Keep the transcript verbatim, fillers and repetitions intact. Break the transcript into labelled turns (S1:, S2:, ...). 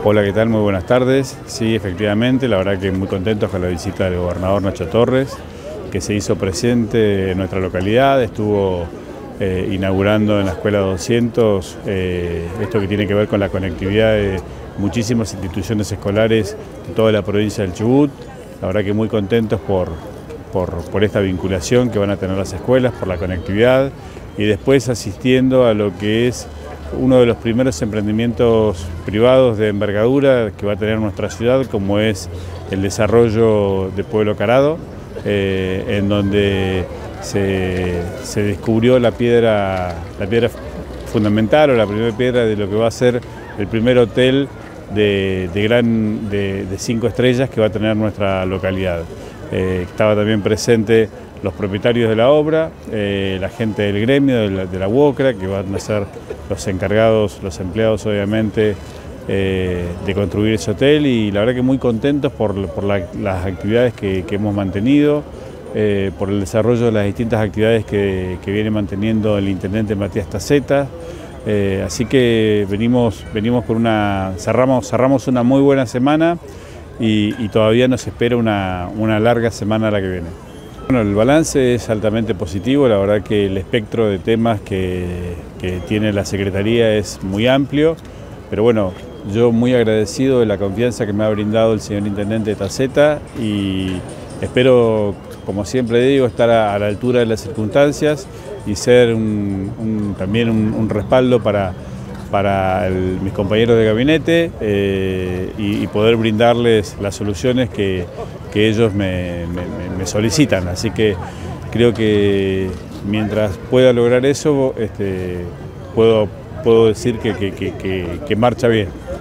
S1: Hola, ¿qué tal? Muy buenas tardes. Sí, efectivamente, la verdad que muy contentos con la visita del gobernador Nacho Torres, que se hizo presente en nuestra localidad, estuvo eh, inaugurando en la Escuela doscientos eh, esto que tiene que ver con la conectividad de muchísimas instituciones escolares de toda la provincia del Chubut. La verdad que muy contentos por, por, por esta vinculación que van a tener las escuelas, por la conectividad y después asistiendo a lo que es uno de los primeros emprendimientos privados de envergadura que va a tener nuestra ciudad, como es el desarrollo de Pueblo Carado, eh, en donde se, se descubrió la piedra, la piedra fundamental o la primera piedra de lo que va a ser el primer hotel de, de, gran, de, de cinco estrellas que va a tener nuestra localidad. Eh, estaba también presente los propietarios de la obra, eh, la gente del gremio, de la, de la UOCRA, que van a ser los encargados, los empleados obviamente, eh, de construir ese hotel, y la verdad que muy contentos por, por la, las actividades que, que hemos mantenido, eh, por el desarrollo de las distintas actividades que, que viene manteniendo el intendente Matías Taceta. Eh, así que venimos, venimos con una, cerramos, cerramos una muy buena semana y, y todavía nos espera una, una larga semana la que viene. Bueno, el balance es altamente positivo, la verdad que el espectro de temas que, que tiene la Secretaría es muy amplio, pero bueno, yo muy agradecido de la confianza que me ha brindado el señor Intendente Taceta y espero, como siempre digo, estar a, a la altura de las circunstancias y ser un, un, también un, un respaldo para, para el, mis compañeros de gabinete eh, y, y poder brindarles las soluciones que, que ellos me, me, me solicitan. Así que creo que mientras pueda lograr eso, este, puedo, puedo decir que, que, que, que marcha bien.